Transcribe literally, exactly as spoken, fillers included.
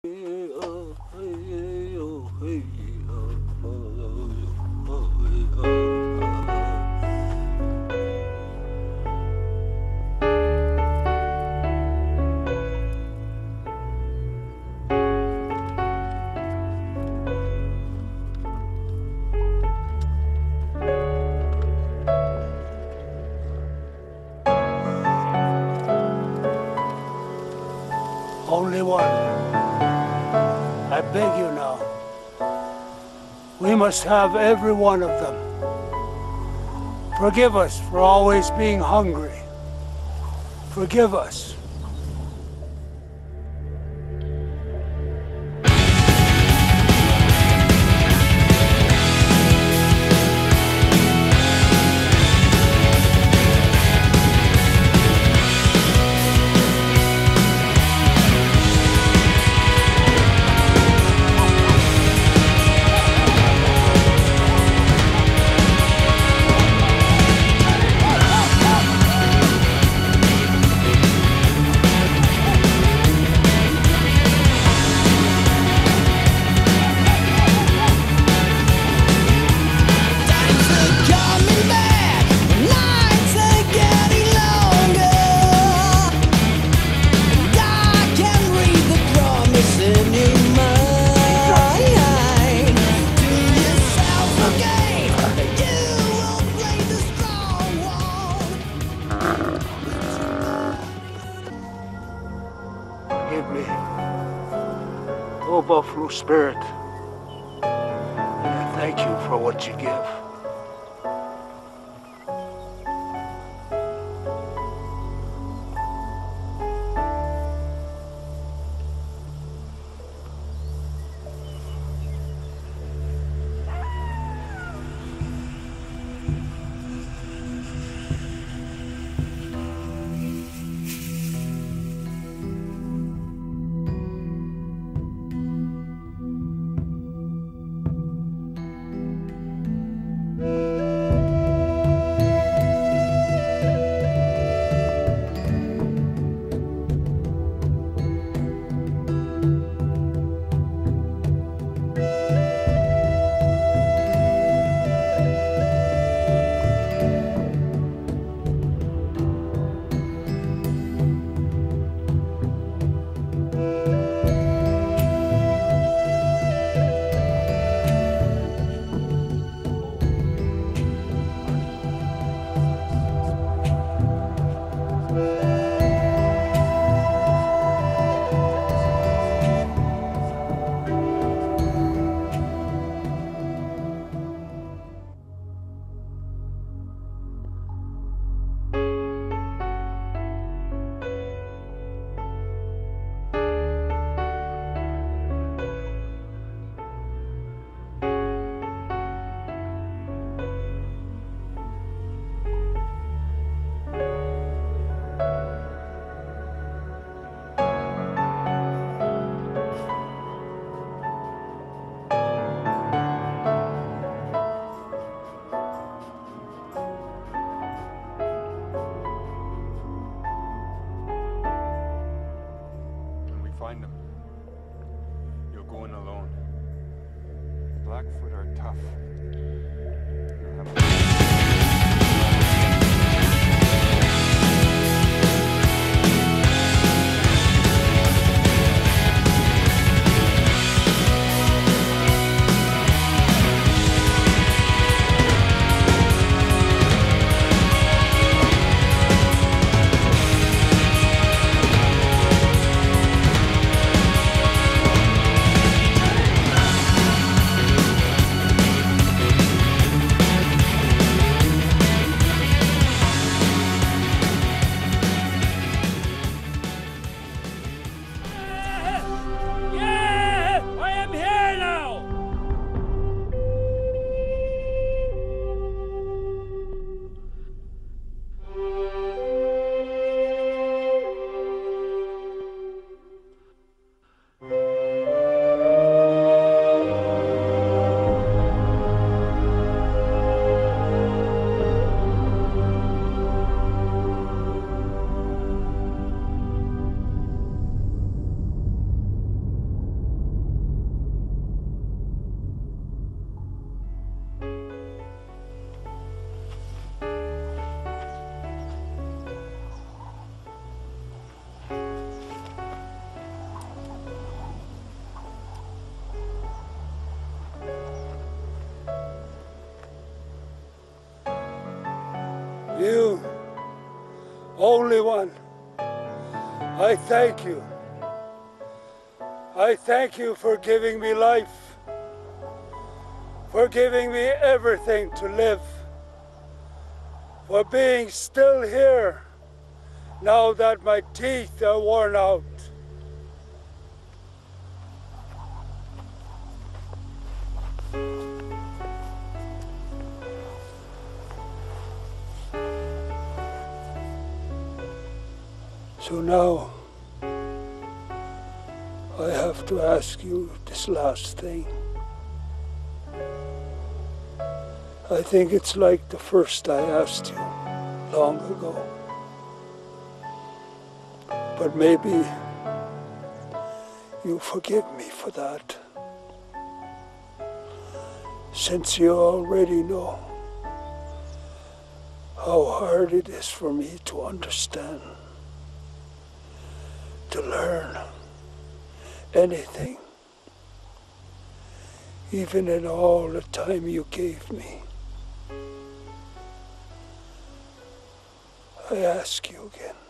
Only one. I beg you now. We must have every one of them. Forgive us for always being hungry. Forgive us. Forgive me, oh Buffalo Spirit, and I thank you for what you give. Find them. You'll go in alone. Blackfoot are tough. You'll have Only One, I thank you. I thank you for giving me life, for giving me everything to live, for being still here now that my teeth are worn out. So now, I have to ask you this last thing. I think it's like the first I asked you long ago. But maybe you forgive me for that, since you already know how hard it is for me to understand, to learn anything, even in all the time you gave me. I ask you again,